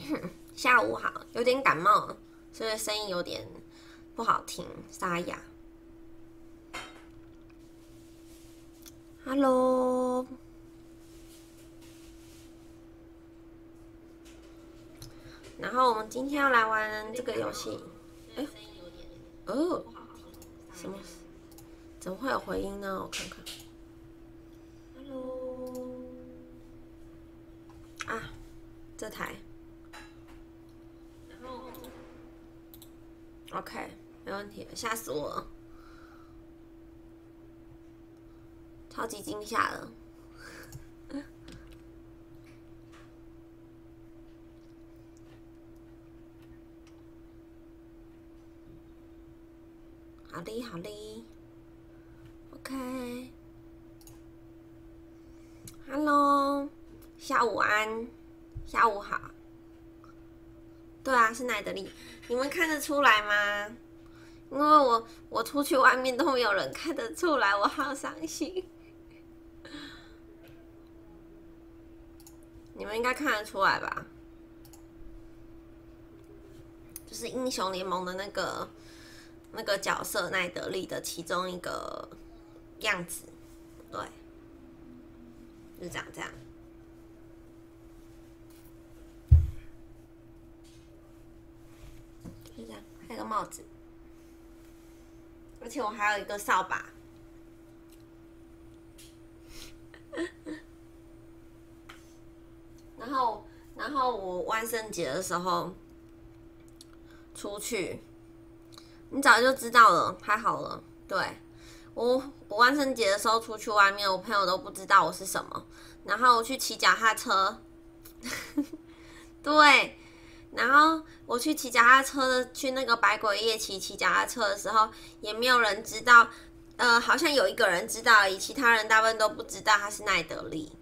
下午好，有点感冒，所以声音有点不好听，沙哑。Hello， 然后我们今天要来玩这个游戏。哎，哦，什么？怎么会有回音呢？我看看。Hello， 啊，这台。然后 OK， 没问题，吓死我了，超级惊吓了。好嘞，好嘞 ，OK。Hello， 下午安，下午好。对啊，是奈德利，你们看得出来吗？因为我出去外面都没有人看得出来，我好伤心。你们应该看得出来吧？就是英雄联盟的那个角色奈德利的其中一个样子，对，就是长这样。就这样，还有个帽子，而且我还有一个扫把。然后我万圣节的时候出去，你早就知道了，太好了。对，我万圣节的时候出去外面，我朋友都不知道我是什么。然后我去骑脚踏车，对，然后我去骑脚踏车的，去那个百鬼夜骑脚踏车的时候，也没有人知道。好像有一个人知道而已，其他人大部分都不知道他是奈德利。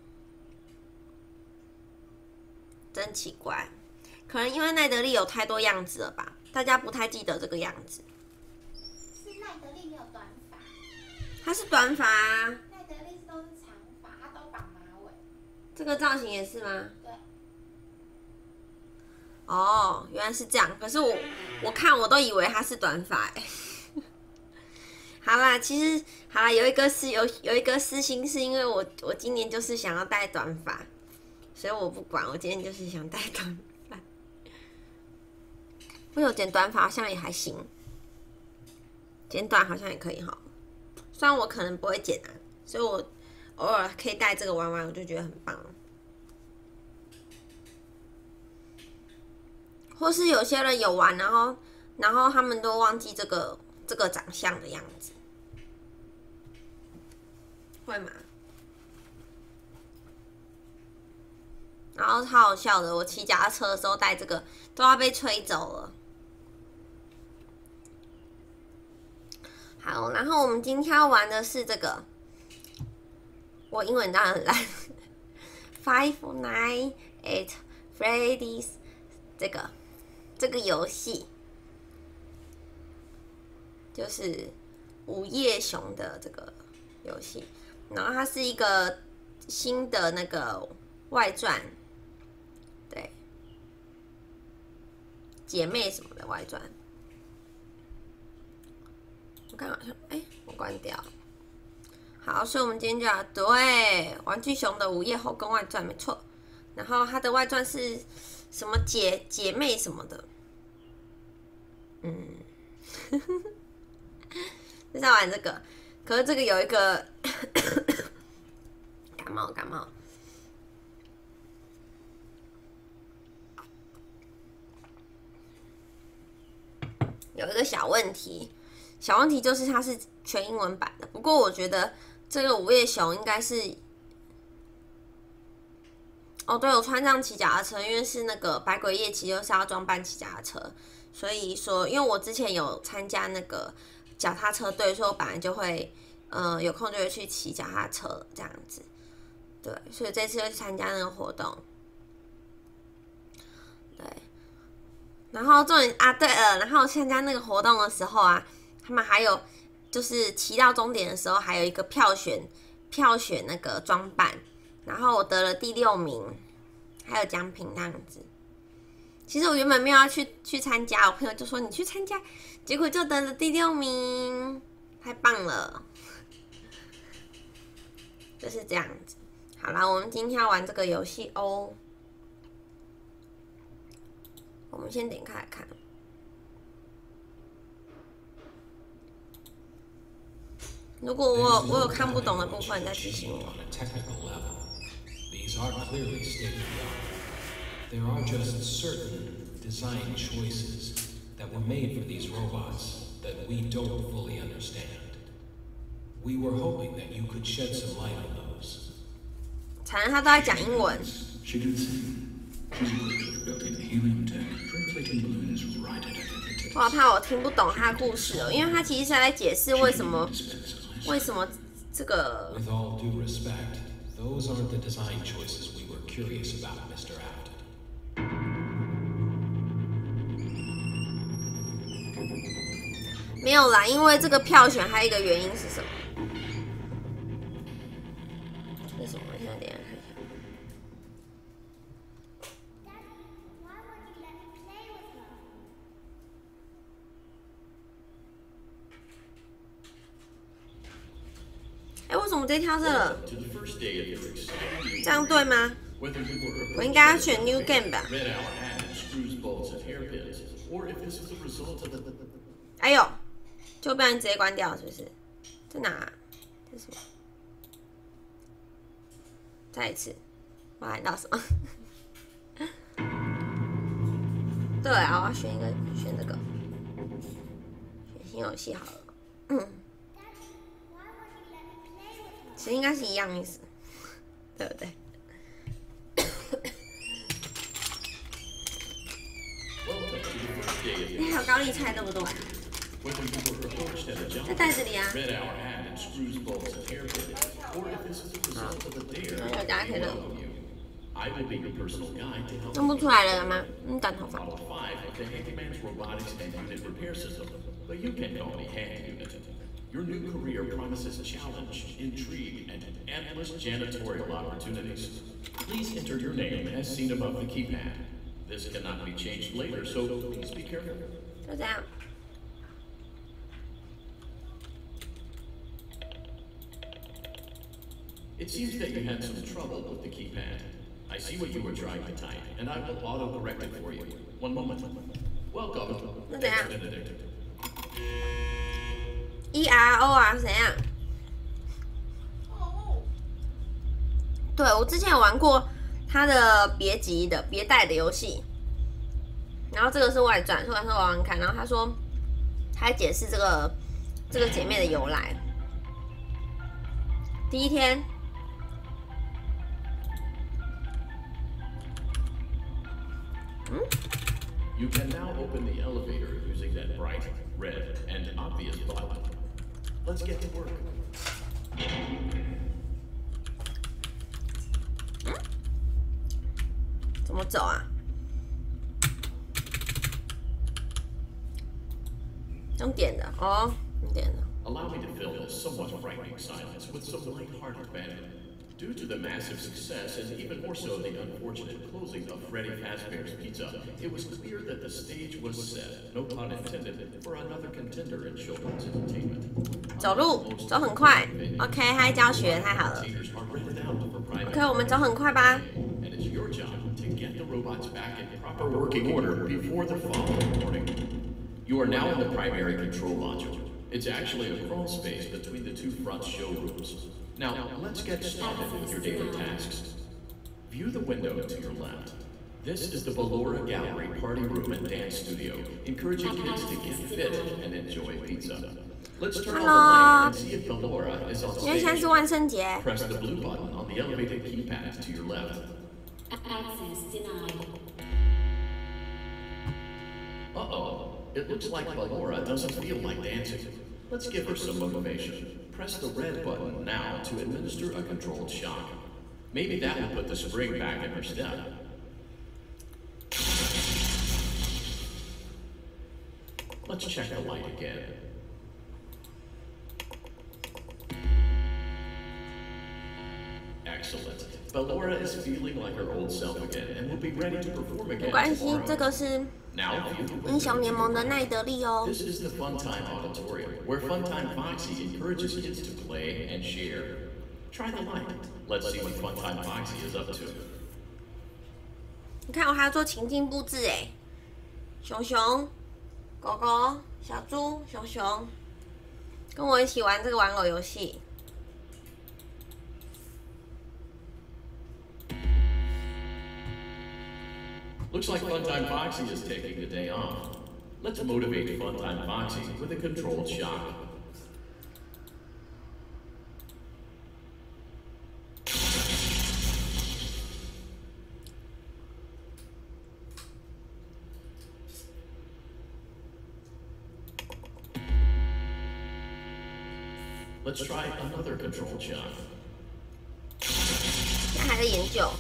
真奇怪，可能因为奈德利有太多样子了吧，大家不太记得这个样子。 是奈德利没有短发， 他是短发啊。 奈德利都是长发，他都绑马尾。 这个造型也是吗？ 对。 哦，原来是这样。可是我看我都以为他是短发哎。好啦，其实好啦，有一个私心，是因为我今年就是想要戴短发。所以我不管，我今天就是想戴短发。我有剪短发好像也还行，剪短好像也可以哈。虽然我可能不会剪啊，所以我偶尔可以戴这个玩玩，我就觉得很棒。或是有些人有玩，然后他们都忘记这个长相的样子，会吗？然后超好笑的，我骑脚踏车的时候戴这个都要被吹走了。好，然后我们今天要玩的是这个，我英文当然很烂。Five Nights at Freddy's 这个游戏，就是午夜熊的这个游戏，然后它是一个新的那个外传。对，姐妹什么的外传，我看好像我关掉。好，所以我们今天就要对玩具熊的午夜后宫外传，没错。然后它的外传是什么姐妹什么的，就在玩这个。可是这个有一个感冒。有一个小问题就是它是全英文版的。不过我觉得这个午夜熊应该是，哦，对，我穿上骑脚踏车，因为是那个百鬼夜骑，就是要装扮骑脚踏车，所以说，因为我之前有参加那个脚踏车队，所以我本来就会，有空就会去骑脚踏车这样子。对，所以这次就去参加那个活动。对。然后重点啊，对了，然后参加那个活动的时候啊，他们还有就是骑到终点的时候，还有一个票选那个装扮，然后我得了第6名，还有奖品那样子。 其实我原本没有要去参加，我朋友就说你去参加，结果就得了第6名，太棒了，就是这样子。好啦，我们今天要玩这个游戏哦。我们先点开来看。如果我有看不懂的部分，再提醒我。 These are clearly state of the art. There are just certain design choices that were made for these robots that we don't fully understand. We were hoping that you could shed some light on those. 惨了，他都在讲英文。 She did say she's built-in helium tech. Translating balloon is right at her fingertips. 我好怕我听不懂他的故事哦，因为他其实是在解释为什么这个。 With all due respect, those aren't the design choices we were curious about, Mr. Afton. 没有啦，因为这个票选还有一个原因是什么？是什么？现在点开看一下。 哎，为什么直接跳这了？这样对吗？我应该要选 New Game 吧？哎呦，就被人直接关掉，是不是？在哪、啊？这是什么？再一次，我按到什么？对啊，我要选这个，选新游戏好了。嗯。 其实应该是一样意思，对不对？你还有高丽菜对不对？在袋子里啊。好，那有大家可以认。弄不出来了吗？短头发。 Your new career promises challenge, intrigue, and endless janitorial opportunities. Please enter your name as seen above the keypad. This cannot be changed later, so please be careful. 就这样。 It seems that you had some trouble with the keypad. I see what you were trying to type, and I will auto-correct it for you. One moment. Welcome, Benedict. ERO 啊，怎样？对，我之前有玩过他的别带的游戏，然后这个是外传，所以我说玩玩看。然后他说，他还解释这个姐妹的由来。第一天， You can now open the elevator using that bright, red, and obvious button. Let's get to work. 怎么走啊？用点的哦，用点的。 Allow me to fill this somewhat frightening silence with some light-hearted banter. Due to the massive success, and even more so the unfortunate closing of Freddy Fazbear's Pizza, it was clear that the stage was set, no pun intended, for another contender in children's entertainment. 走路走很快 ，OK， 他在教学，太好了。OK， 我们走很快吧。 And it's your job to get the robots back in proper working order before the following morning. You are now in the primary control module. It's actually a crawl space between the two front showrooms. Now, let's get started with your daily tasks. View the window to your left. This is the Ballora Gallery Party Room and Dance Studio, encouraging kids to get fit and enjoy pizza. Let's turn on the light and see if Ballora is on 因为现在 stage. 是万圣节。 Press the blue button on the elevated keypad to your left. Access denied. Uh-oh. It looks like Ballora doesn't feel like dancing. Let's give her some motivation. Press the red button now to administer a controlled shock. Maybe that will put the spring back in her step. Let's check the light again. Excellent. Bellora is feeling like her old self again and will be ready to perform 没 again 关系，这 tomorrow. 个是 Now, view 英雄联盟的奈德利哦。 This is the Funtime Auditorium, where Funtime Foxy encourages kids to play and share. Try the light. Let's see what Funtime Foxy is up to. 你看我还要做情境布置哎，熊熊、狗狗、小猪、熊熊，跟我一起玩这个玩偶游戏。 Looks like Funtime Foxy is taking the day off. Let's motivate Funtime Foxy with a controlled shock. Let's try another controlled shock. 现在还在研究。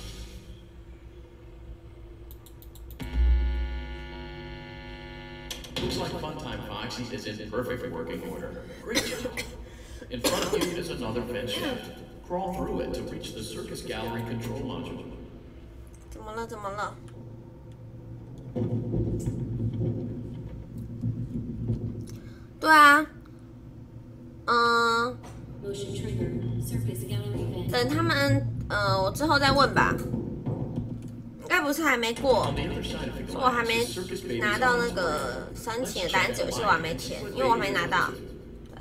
Looks like Funtime Foxy is in perfect working order. Great job. In front of you is another vent shaft. Crawl through it to reach the circus gallery control module. 怎么了？怎么了？对啊， Motion trigger. Circus gallery vent. 等他们，我之后再问吧。应该不是还没过， On the other side of the 是我还 glass 没 is Circus Baby's 拿到那 auditorium. 个申请的单子，有些我还没填，因为我还没拿到。对，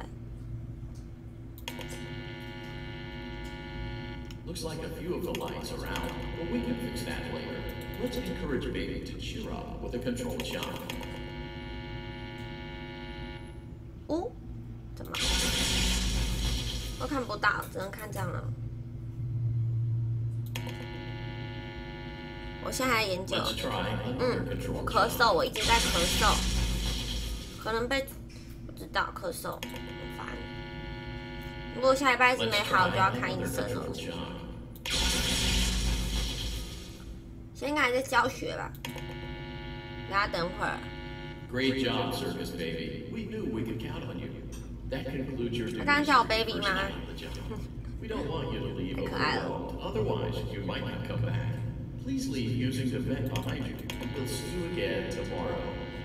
Looks like a few of the lights are out, but we can fix that later. Let's encourage Baby to cheer up with a controlled shock. 哦，怎么？都看不到，只能看这样了。我现在还在研究。 Let's try another 我 controlled 咳 shock. 嗽，我一直在咳嗽，可能被不知道咳嗽，很烦。如果下礼拜一直 Let's 没好， try 就要看 another 医生了 controlled。shock. 现在还在教学吧，大家等会儿。 Great job, Circus Baby. We knew we could count on you. That concludes your duties. 他刚刚叫我 baby for the 吗？ first night of the job. We don't want you to leave 太可爱了。 overwhelmed. Otherwise, you might not come back. Please leave using the vent behind you. We'll see you again tomorrow.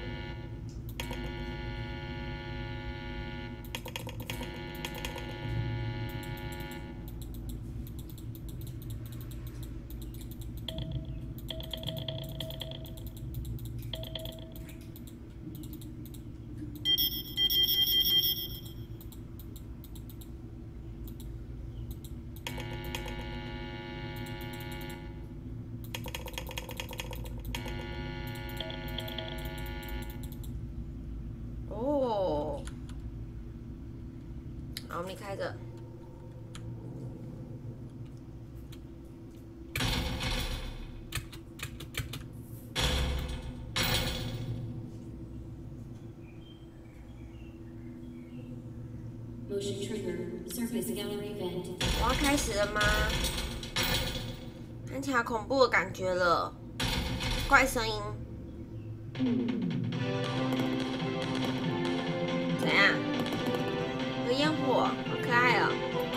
哦，好，我们离开这。 Motion trigger. Circus gallery vent. 我要开始了吗？看起来恐怖的感觉了，怪声音。怎样？有烟火，好可爱哦。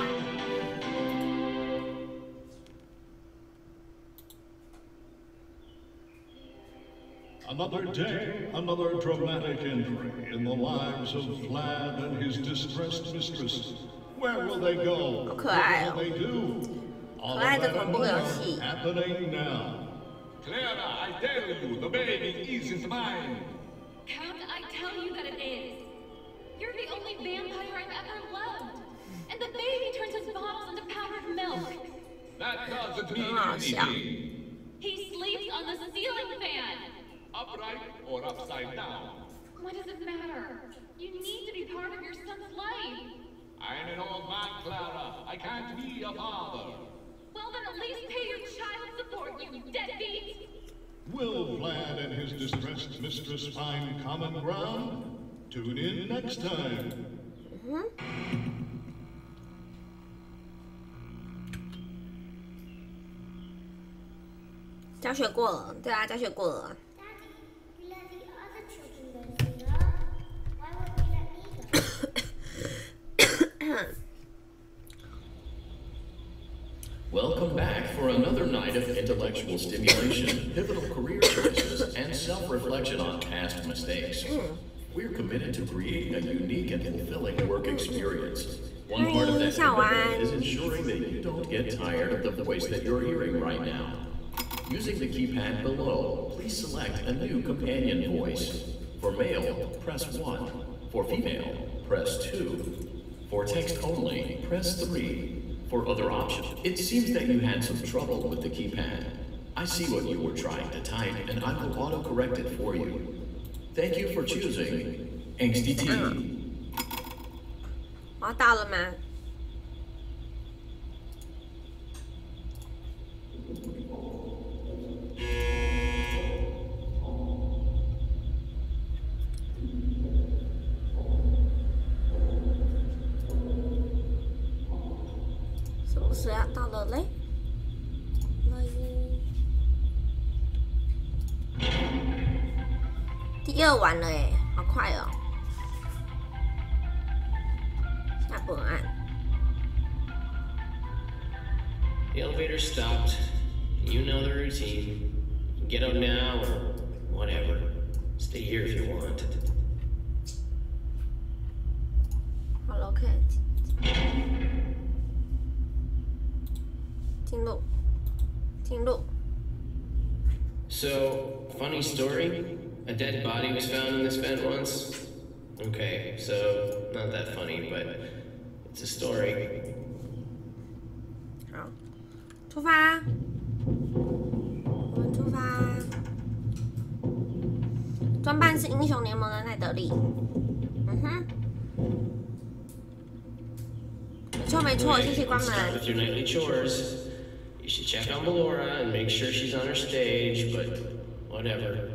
Another day, another dramatic entry in the lives of Vlad and his distressed mistress. Where will they go? How 可爱 What 哦。 will they do? All 可爱 of 的 that 恐 and 怖游 more 戏。 happening now. Clara, I tell you, the baby isn't mine. Count, I tell you that it is. You're the only vampire I've ever loved. And the baby turns his bottles into powdered milk. That doesn't mean 很好笑。 anything. He sleeps on the ceiling fan. Upright or upside down. What does it matter? You need to be part of your son's life. I'm an old man, Clara. I can't be a father. Well, then at least pay your child support, you deadbeat. Will Vlad and his distressed mistress find common ground? Tune in next time. 教学过了，对啊，教学过了。 Daddy, we let the other children go together. Why won't we let me go? Welcome back for another night of intellectual stimulation, pivotal career choices, and self-reflection on past mistakes. We're committed to creating a unique and fulfilling work experience. One part of that commitment is ensuring that you don't get tired of the voice that you're hearing right now. Using the keypad below, please select a new companion voice. For male, press 1. For female, press 2. For text only, press 3. For other options, it seems that you had some trouble with the keypad. I see what you were trying to type, and I will auto-correct it for you. Thank you for choosing Angsty T. 我要到了吗？是不是要到了嘞？第二完了哎，好快哦！下本案。 The elevator stopped. You know the routine. Get out now or whatever. Stay here if you want. 好了 ，OK。进入，进入。 So, funny story. A dead body was found in this vent once. Okay, so not that funny, but it's a story. 好，出发。我们出发。装扮是英雄联盟的奈德利。嗯哼。没错没错，谢谢关 Let's start 门。 with your nightly chores. You should check on Melora and make sure she's on her stage, but whatever.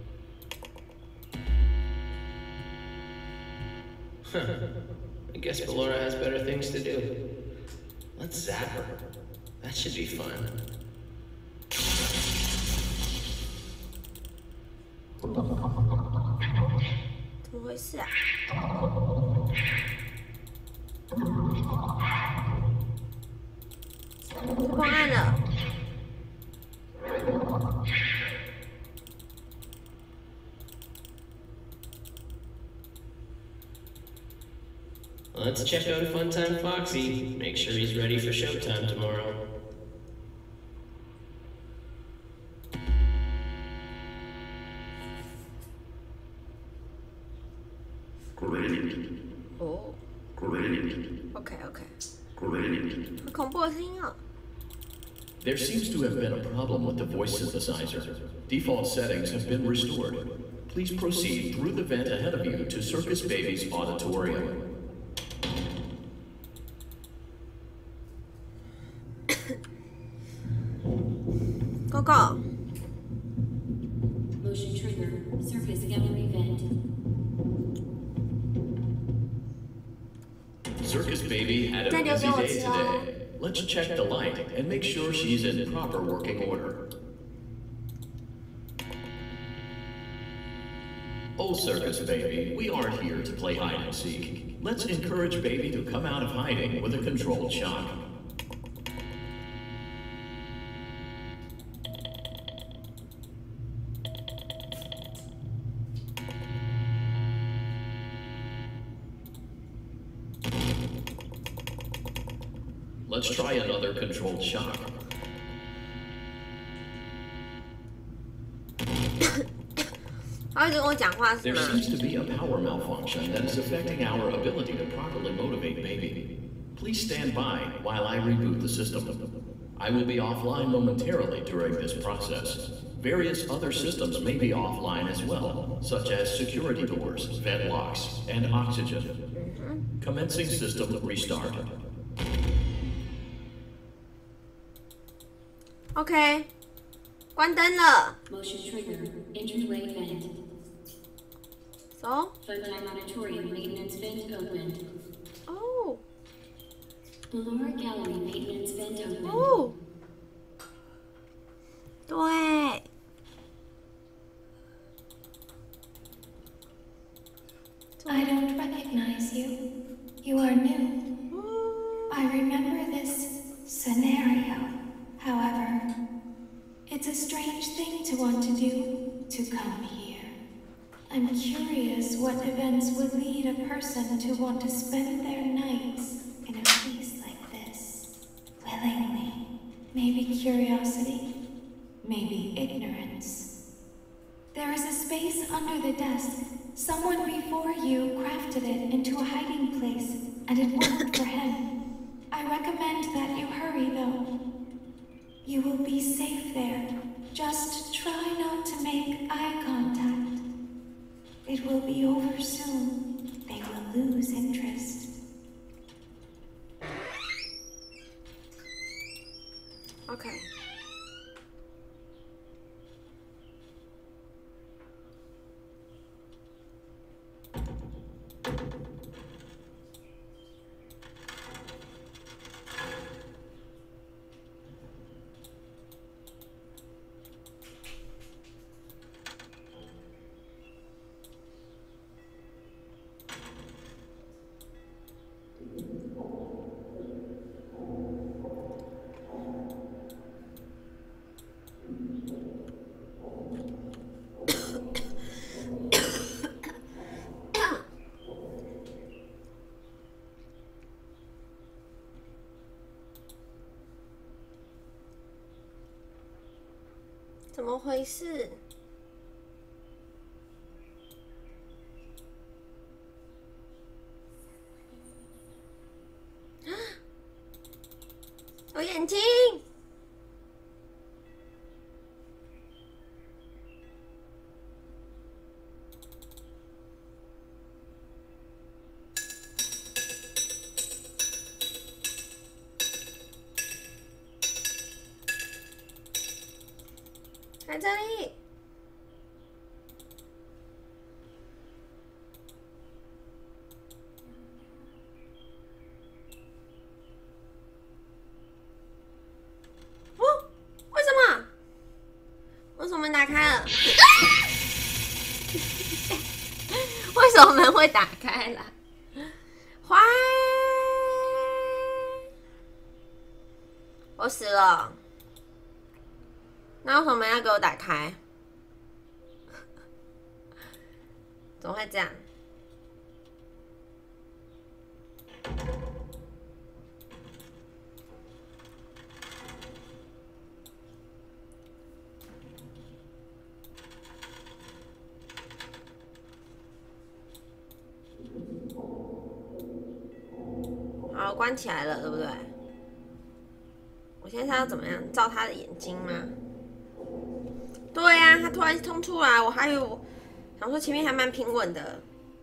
Huh. I guess Melora has better things to do. Let's zap her. That should be fun. 怎么回事啊？破案了。 Let's check out Funtime Foxy. Make sure he's ready for showtime tomorrow. Great. 哦 Great. ，OK OK， Great. 好恐怖的声音哦。 There seems to have been a problem with the voice synthesizer. Default settings have been restored. Please proceed through the vent ahead of you to Circus Baby's auditorium. Go go。 Motion trigger. Circus gallery vent. Circus Baby had a busy day today. Let's check the light and make sure she's in proper working order. Oh, Circus Baby, we aren't here to play hide and seek. Let's encourage Baby to come out of hiding with a controlled shock. Let's try another controlled shock. 他一直跟我讲话是 There 吗？ seems to be a power malfunction that is affecting our ability to properly motivate Baby. Please stand by while I reboot the system. I will be offline momentarily during this process. Various other systems may be offline as well, such as security doors, vent locks, and oxygen. Commencing system restart. OK， 关灯了。 Motion trigger. Entryway vent. 走。 Funtime auditorium maintenance vent opened. 哦 Melora gallery maintenance vent opened. 哦。对。 I don't recognize you. You are new. I remember this scenario. strange thing to want to do, to come here. I'm curious what events would lead a person to want to spend their nights in a place like this. Willingly. Maybe curiosity. Maybe ignorance. There is a space under the desk. Someone before you crafted it into a hiding place, and it worked for him. I recommend that you hurry, though. You will be safe there. Just try not to make eye contact. It will be over soon. They will lose interest. Okay.怎么回事？有眼睛！在这里。哦，为什么？为什么门打开了？为什么门会打开了？坏！我死了。那为什么要给我打开？怎么会这样？好，关起来了，对不对？我现在是要怎么样？照他的眼睛吗？对呀、他突然冲出来，我还有想说前面还蛮平稳的。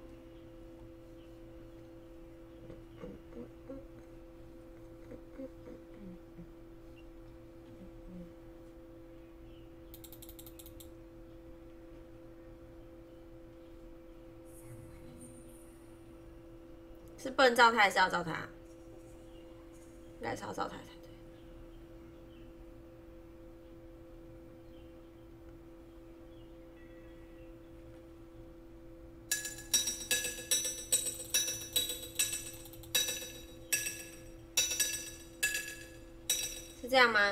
是不能照他，还是要照他？应该是要照他才对。是这样吗？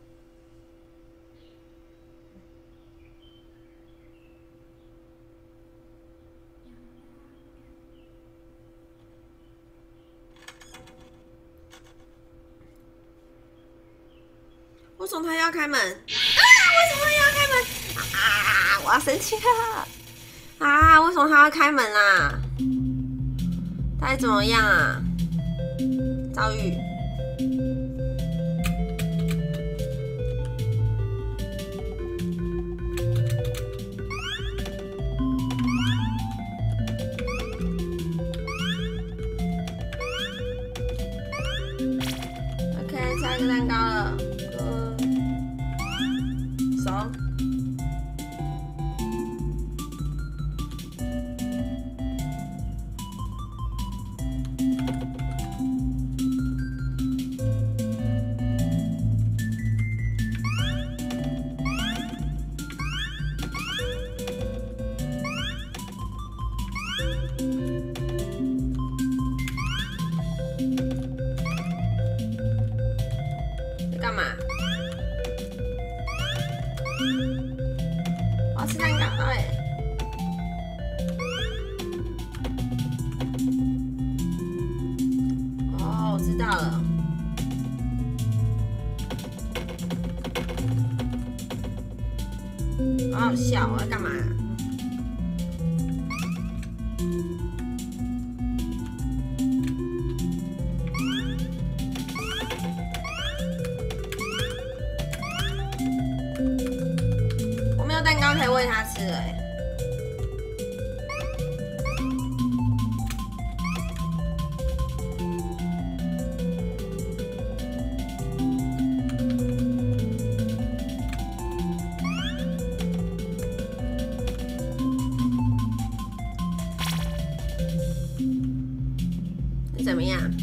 为什么他要开门？啊！为什么他要开门？啊！我要生气了！啊！为什么他要开门啦？到底怎么样啊？遭遇。OK， 下一个蛋糕了。手。干嘛？ 好笑啊！干嘛啊？我没有蛋糕可以喂它吃哎。怎么样？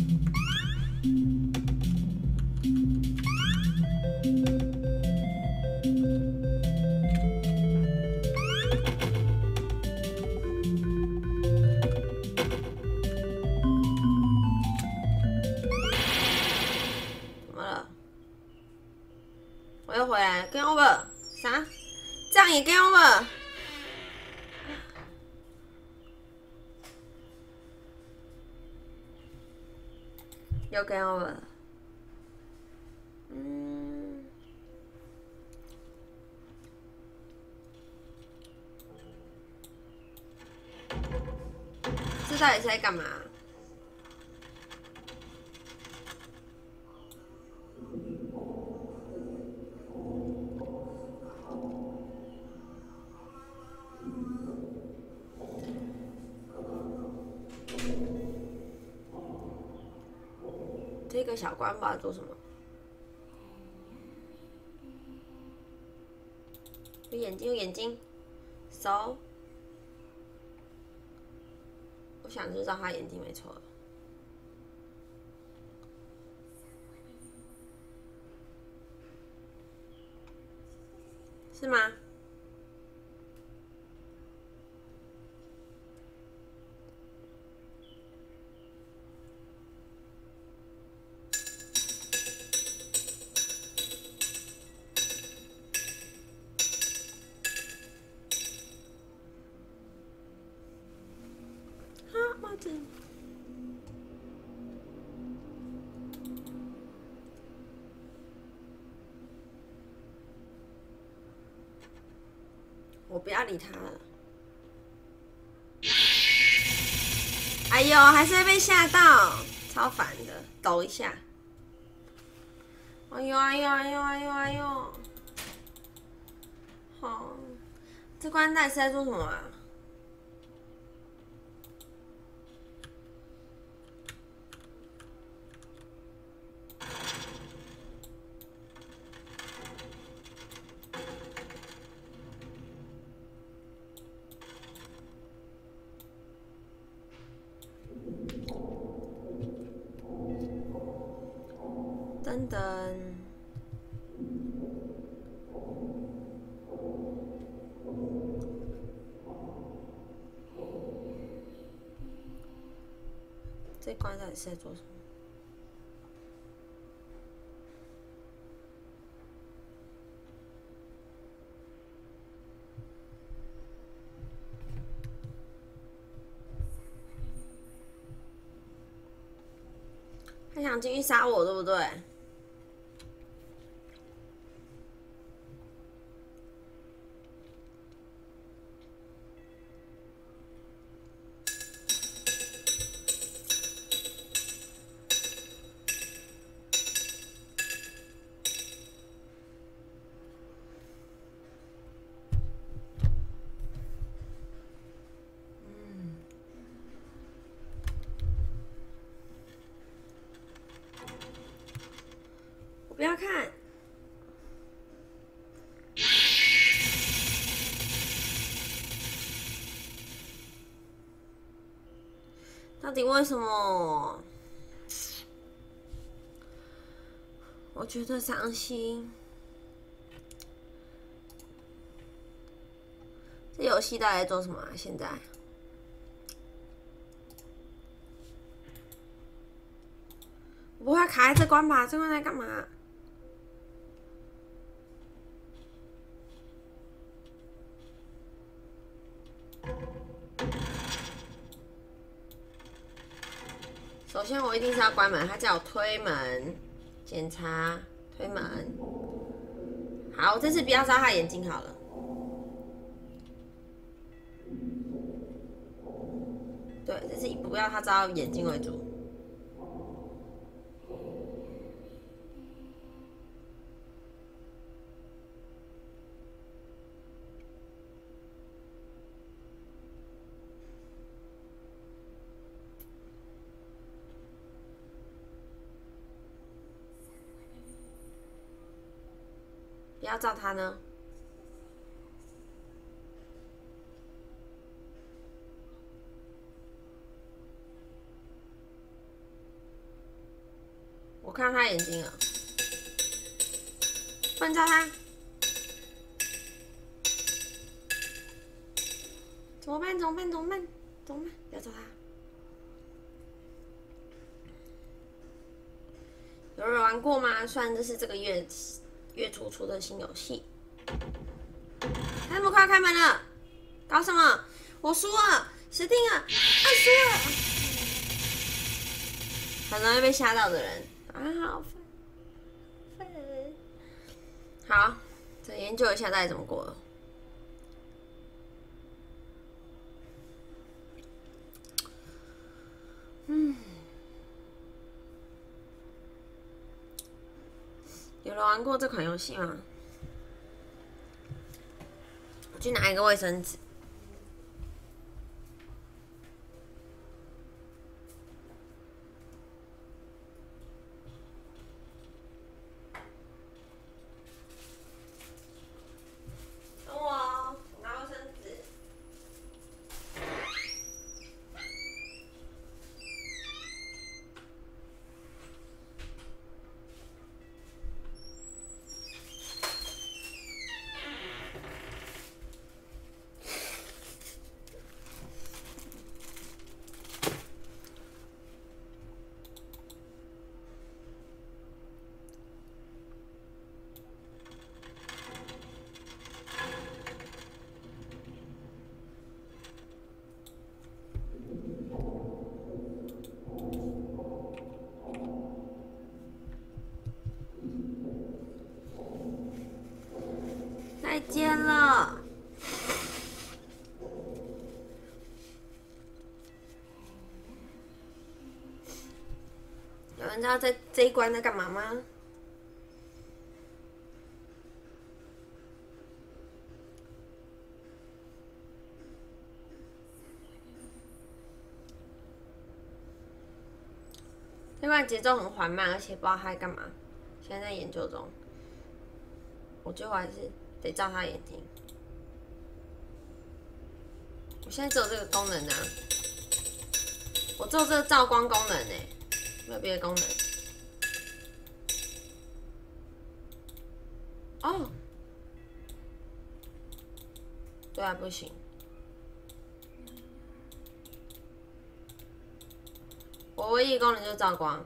怎么了？我又回来了 ，Game over？ 啥？这样也 Game over？ 又 Game over 了。这到底是在干嘛？这个小关不知道做什么。有眼睛，有眼睛，手。我想知道他眼睛没错了。是吗？帽子。我不要理他了。哎呦，还是会被吓到，超烦的，抖一下。哎呦哎呦哎呦哎呦哎呦！好，这关到底是在做什么啊？噔噔，这关到底是在做什么？他想进去杀我，对不对？不要看，到底为什么？我觉得伤心。这游戏到底在做什么啊？现在？我不会卡在这关吧？这关在干嘛？首先，我一定是要关门。他叫我推门、检查、推门。好，我这次不要抓他眼睛好了。 是以不要他照到眼睛为主。不要照他呢？我看到他眼睛了，不能照他，怎么办？怎么办？怎么办？怎么办？不要照他。有人玩过吗？虽然这是这个月初出的新游戏。那么快开门了，搞什么？我输了，死定了，输了。很容易被吓到的人啊，好烦。好，再研究一下到底怎么过了。有人玩过这款游戏吗？我去拿一个卫生纸。等我哦，我拿卫生纸。再见了。有人知道这一关在干嘛吗？这关节奏很缓慢，而且不知道他在干嘛。现在在研究中。我最后还是得照他眼睛。我现在只有这个功能啊，我只有这个照光功能欸，没有别的功能。哦，对啊，不行。我唯一的功能就是照光。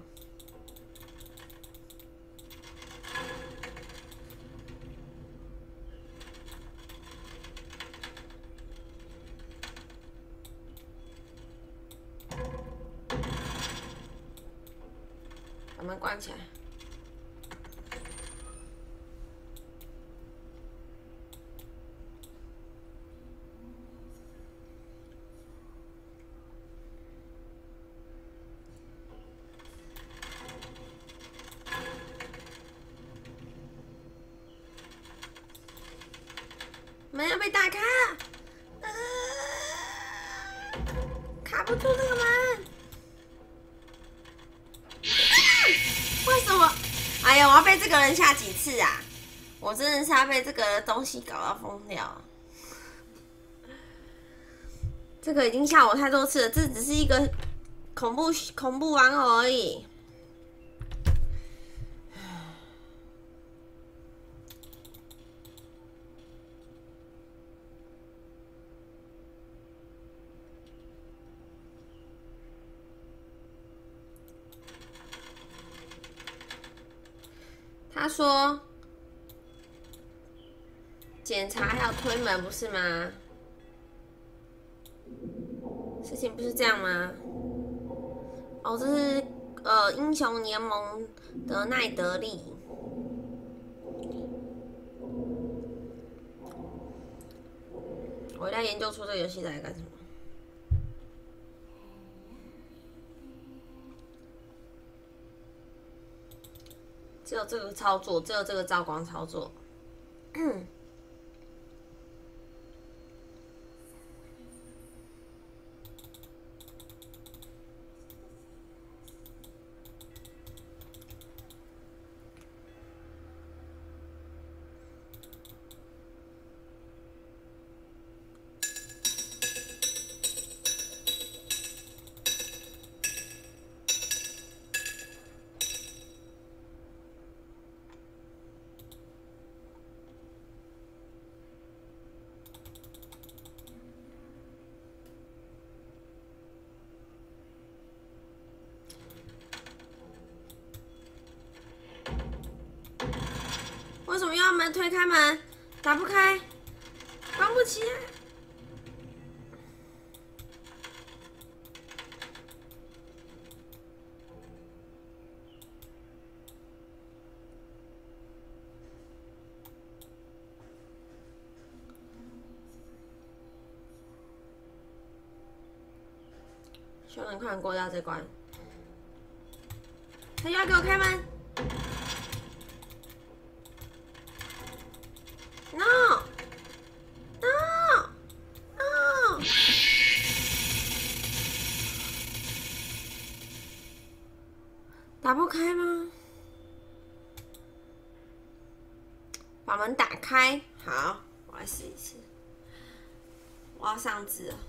把门关起来。门要被打开了，卡不住这个门。为什么？哎呀，我要被这个人吓几次啊！我真的是要被这个东西搞到疯掉。这个已经吓我太多次了，这只是一个恐怖玩偶而已。他说检查还有推门不是吗？事情不是这样吗？哦，这是英雄联盟的奈德利。我在研究出这个游戏在干什么。 只有这个操作，只有这个照光操作。为什么要门推开门？打不开，关不起来。希望能快点过掉这关。他又要给我开门。No! No! No! 打不开吗？把门打开。好，我来试一次。我要上字了。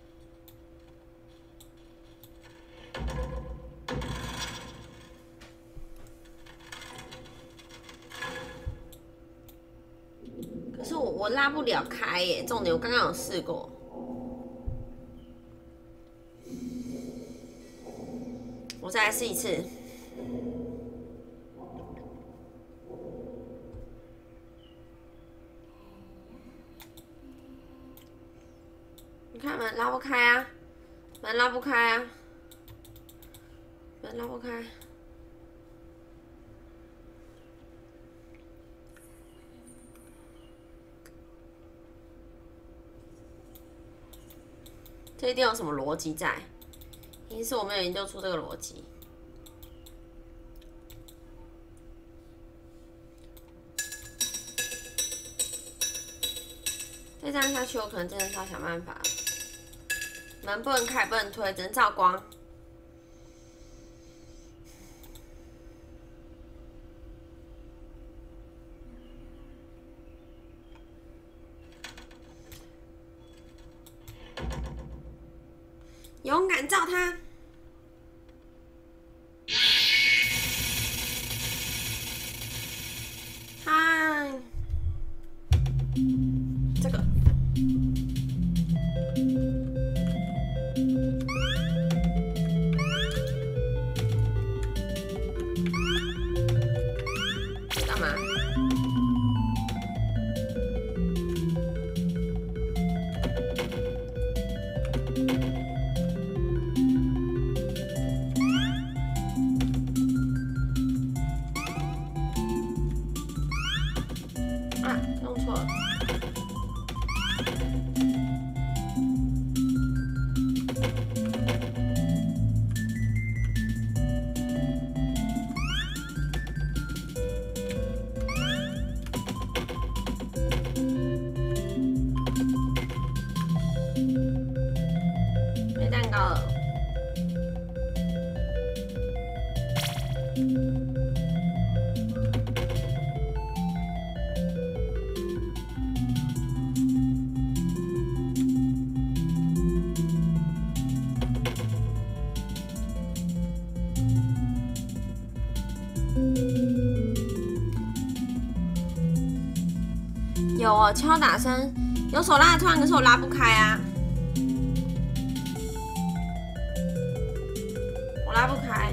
可是我拉不了开耶，重点我刚刚有试过。我再来试一次。你看门拉不开啊，门拉不开啊，门拉不开。这一定有什么逻辑在，一定是我没有研究出这个逻辑。再这样下去，我可能真的是要想办法。门不能开，不能推，只能照光。勇敢照他。嗨，这个。干嘛？啊，弄错了。没蛋糕了。有哦，敲打声，有手拉得断，可是我拉不开啊，我拉不开。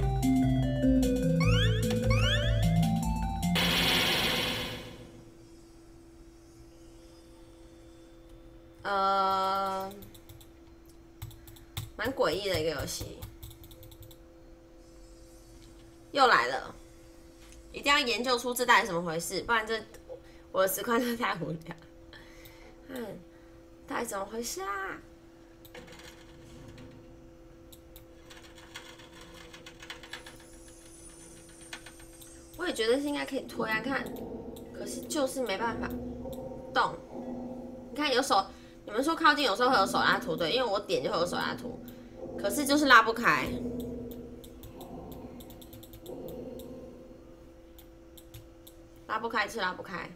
蛮诡异的一个游戏，又来了，一定要研究出这到底怎么回事，不然这我的实况真的太无聊。到底怎么回事啊？我我也觉得是应该可以推啊，看，可是就是没办法动。你看有手，你们说靠近有时候会有手拉图，对，因为我点就会有手拉图，可是就是拉不开。拉不开是拉不开，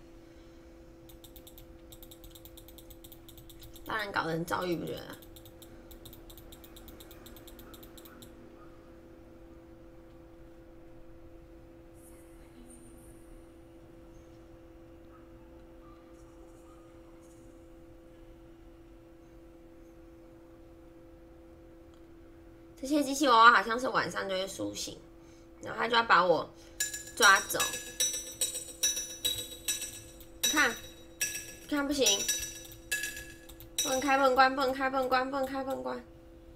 当然搞得很遭遇，不觉得？这些机器娃娃好像是晚上就会苏醒，然后他就要把我抓走。看，看不行，不能开不能关，不能开不能关，不能开不能关。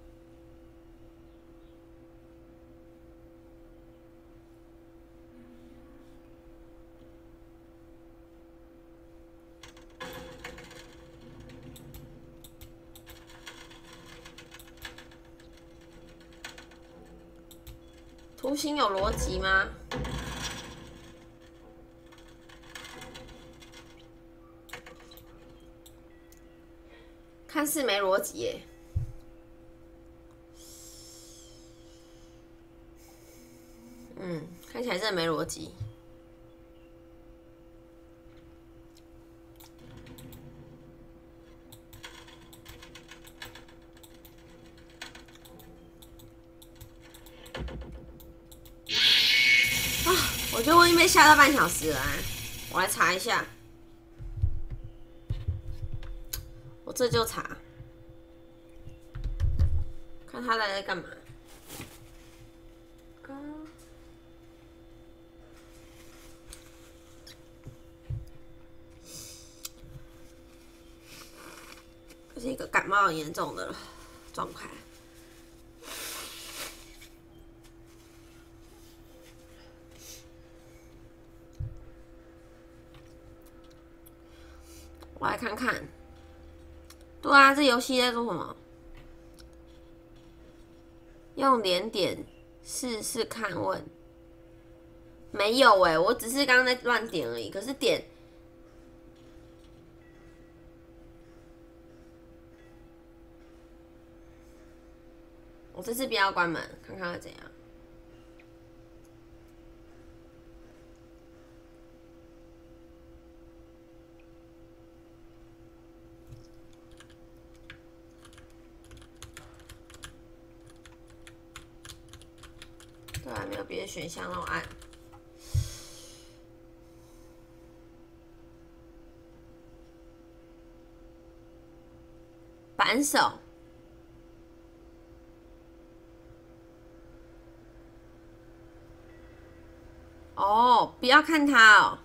图形有逻辑吗？看似没逻辑耶。看起来真的没逻辑。我觉得我已经被吓到半小时了，我来查一下。我这就查，看他在干嘛。这是一个感冒很严重的状态。我来看看。对啊，这游戏在做什么？用连点试试看问。没有欸，我只是刚刚在乱点而已。可是点，我这次不要关门，看看会怎样。对啊，没有别的选项让我按。扳手。哦，不要看它哦。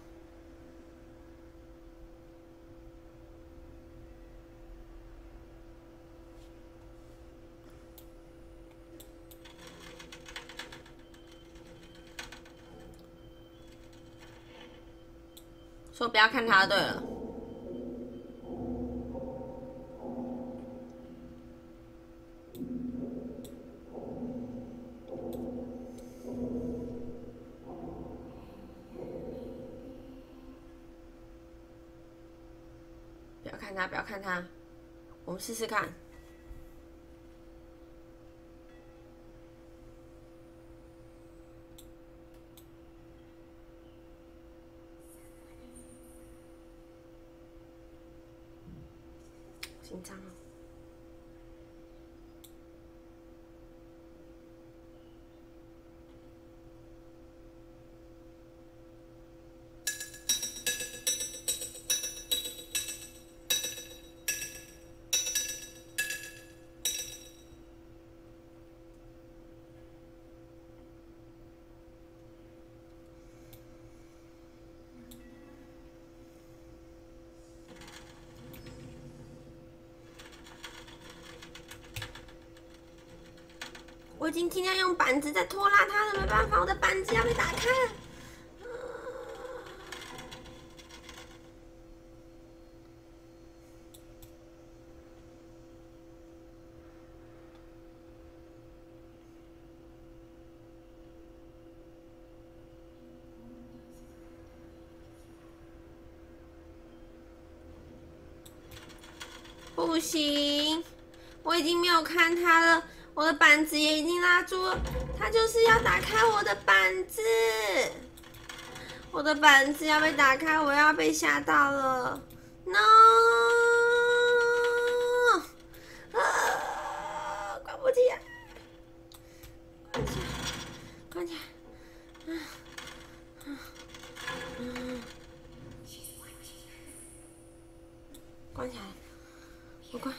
说不要看它，对了。不要看它，不要看它，我们试试看。紧张哦。我已经尽量用板子在拖拉它了，没办法，我的板子要被打开了。 不行，我已经没有看他了，我的板子也已经拉住了，他就是要打开我的板子，我的板子要被打开，我要被吓到了 ，no！ 关不起来，关起来，关起来，我关。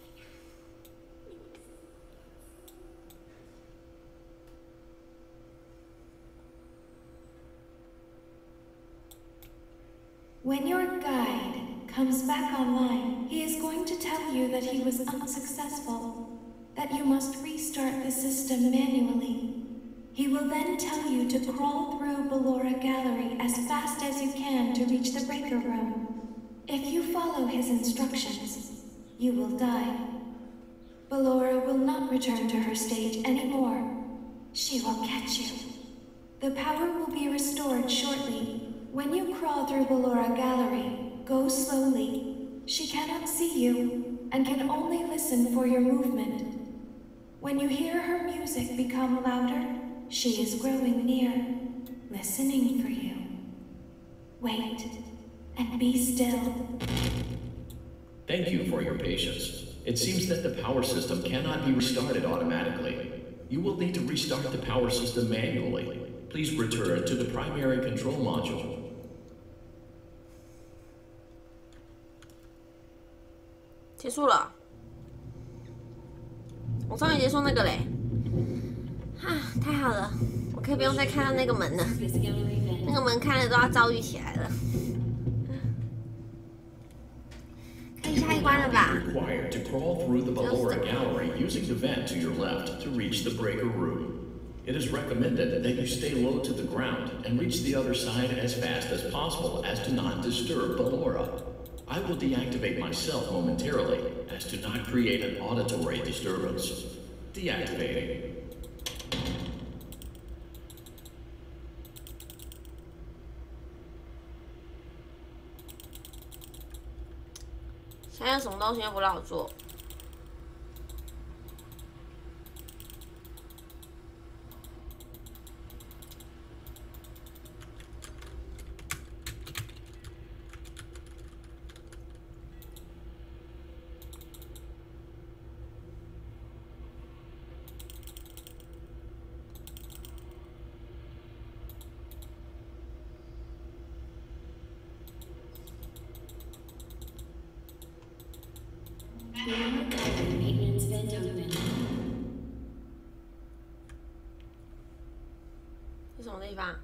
When your guide comes back online, he is going to tell you that he was unsuccessful, that you must restart the system manually. He will then tell you to crawl through Ballora Gallery as fast as you can to reach the breaker room. If you follow his instructions, you will die. Ballora will not return to her stage anymore. She will catch you. The power will be restored shortly. When you crawl through Ballora Gallery, go slowly. She cannot see you and can only listen for your movement. When you hear her music become louder, she is growing near, listening for you. Wait and be still. Thank you for your patience. It seems that the power system cannot be restarted automatically. You will need to restart the power system manually. Please return to the primary control module. 结束了，我终于结束那个嘞，太好了，我可以不用再看到那个门了，那个门看了都要躁郁起来了。可以下一关了吧？ Required to crawl through the Ballora Gallery using the vent to your left to reach the breaker room. It is recommended that you stay low to the ground and reach the other side as fast as possible as to not disturb Ballora. I will deactivate myself momentarily as to not create an auditory disturbance. Deactivating. 现在有什么东西又不让我做？ Maintenance vent open. 是什么地方？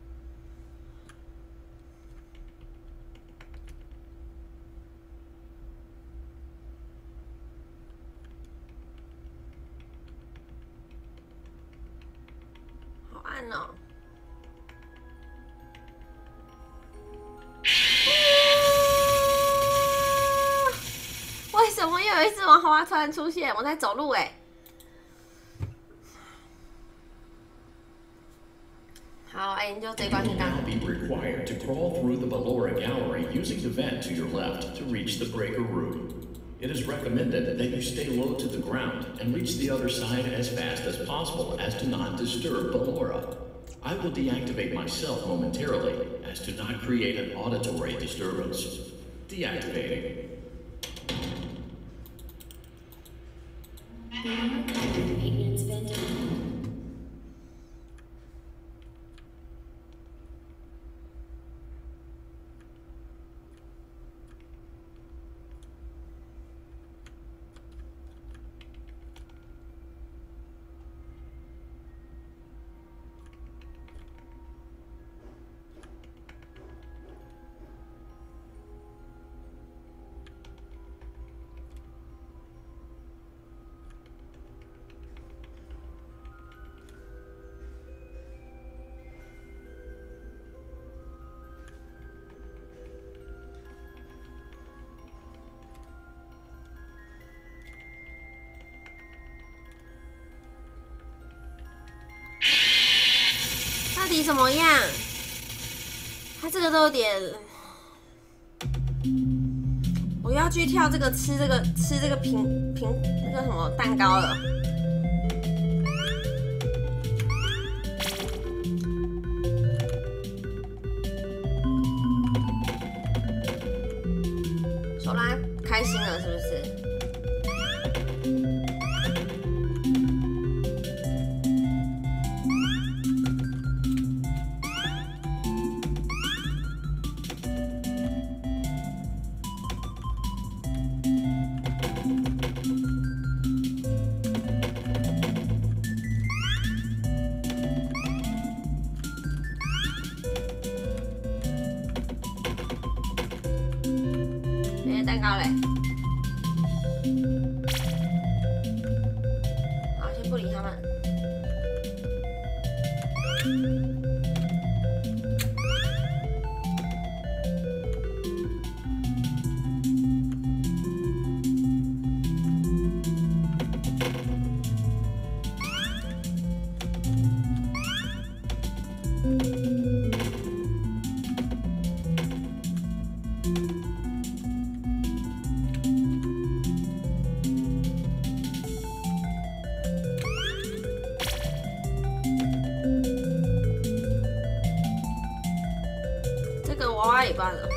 好暗哦！为什么又有一只王花突然出现？我在走路哎。好，研究这一关是干嘛 Be required to crawl through the Ballora Gallery using the vent to your left to reach the breaker room. It is recommended that you stay low to the ground and reach the other side as fast as possible as to not disturb Ballora. I will deactivate myself momentarily as to not create an auditory disturbance. Deactivating. Maintenance vent open. 到底怎么样？他这个都有点， 我又要去跳这个吃这个平那个什么蛋糕了。手拉开心了是不是？蛋糕嘞，好，先不理他们。娃娃尾巴的。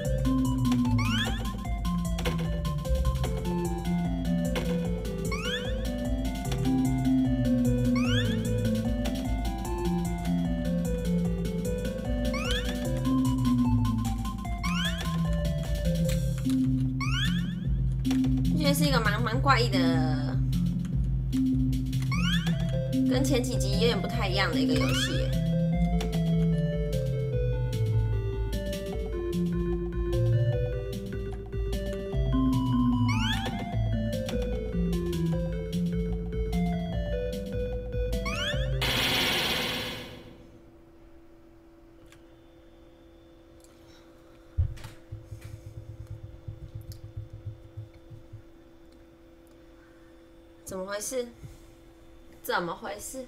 我觉得是一个蛮怪异的，跟前几集有点不太一样的一个游戏耶。怎么回事？怎么回事？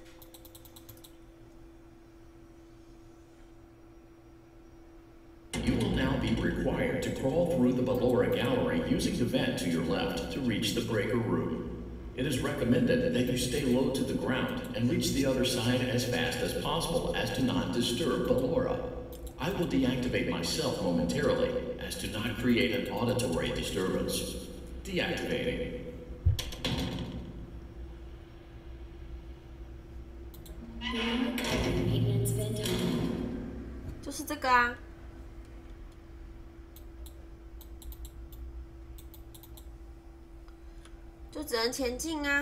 You will now be required to crawl through the Ballora Gallery using the vent to your left to reach the breaker room. It is recommended that you stay low to the ground and reach the other side as fast as possible as to not disturb Ballora. I will deactivate myself momentarily as to not create an auditory disturbance. Deactivating. 就是这个啊。 就只能前进啊！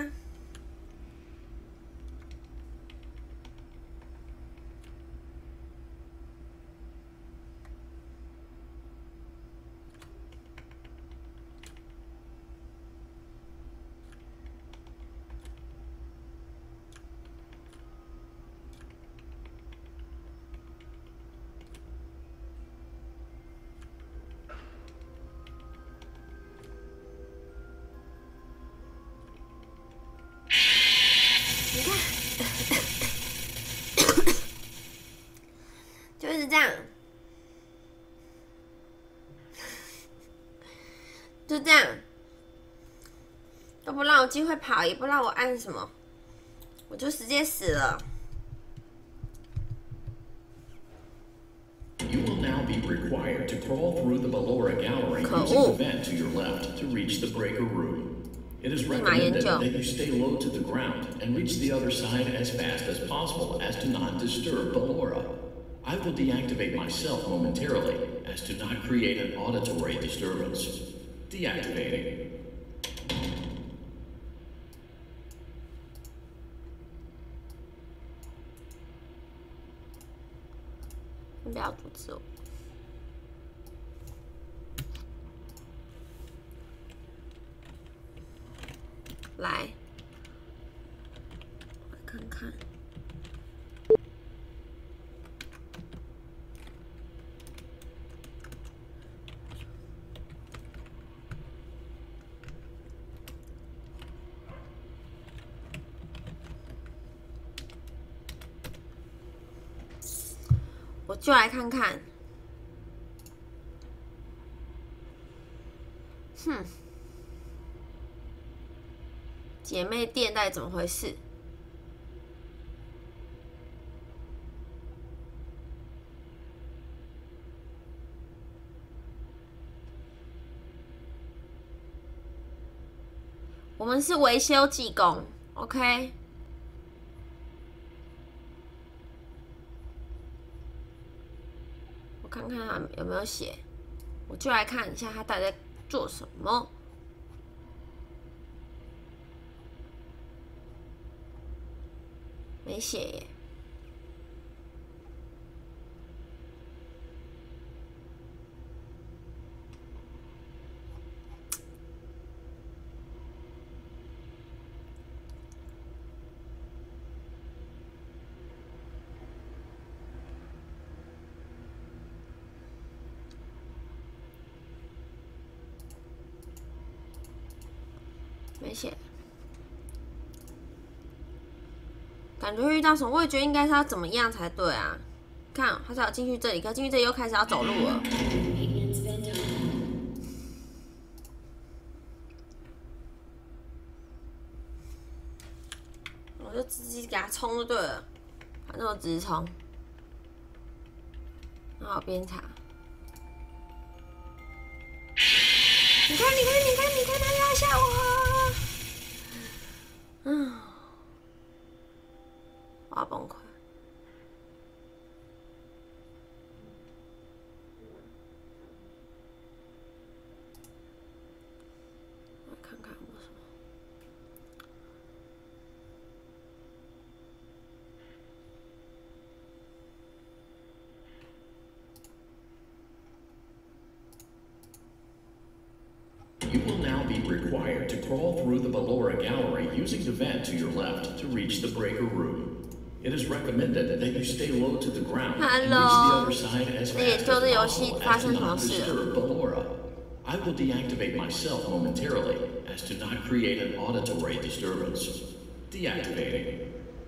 你看，就是这样，就这样，都不让我机会跑，也不让我按什么，我就直接死了。 You will now be required to crawl through the Ballora Gallery using the vent to your left to reach the breaker room. It is recommended that you stay low to the ground and reach the other side as fast as possible as to not disturb Ballora. I will deactivate myself momentarily as to not create an auditory disturbance. Deactivating. 不要阻止我。 来，看看。我就来看看哼，姐妹店到底怎么回事？我们是维修技工 ，OK。我看看他有没有写，我就来看一下他到底在做什么。没写耶。没写，感觉会遇到什么？我也觉得应该是要怎么样才对啊？看，他才有进去这里，可进去这里又开始要走路了。我就直接给他冲就对了，反正我直冲，然后边查。你看，他又要吓我！我要崩溃。我来看看有什么。 You will now be required to crawl through the Ballora Gallery using the vent to your left to reach the breaker room. It is recommended that you stay low to the ground and reach the other side as fast as possible as to not disturb Ballora. I will deactivate myself momentarily as to not create an auditory disturbance. Deactivating.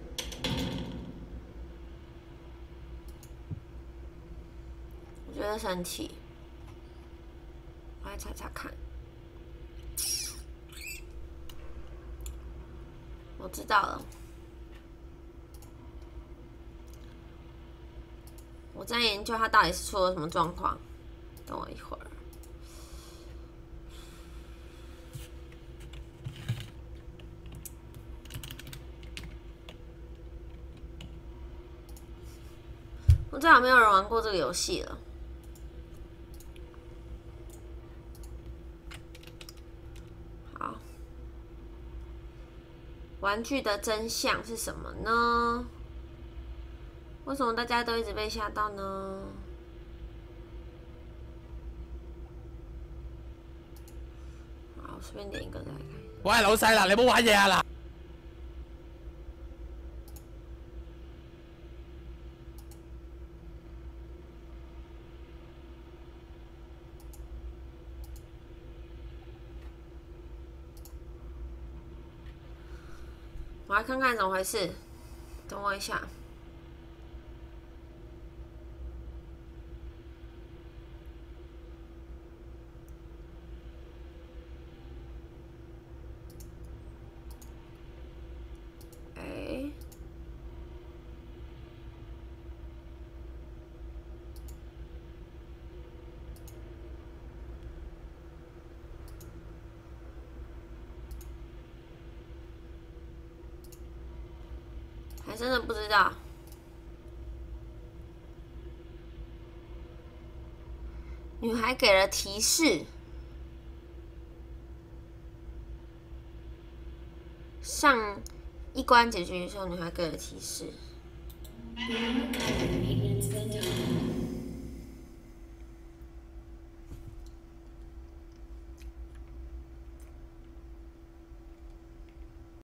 我觉得神奇，我来查查看。我知道了，我在研究它到底是出了什么状况。等我一会儿。我知道没有人玩过这个游戏了。好。玩具的真相是什么呢？为什么大家都一直被吓到呢？好，我随便点一个再来看。 喂，老細啦，你唔好玩嘢啊嗱！ 我来看看怎么回事，等我一下。还真的不知道。女孩给了提示，上一关结局的时候，女孩给了提示。 Maintenance vent on.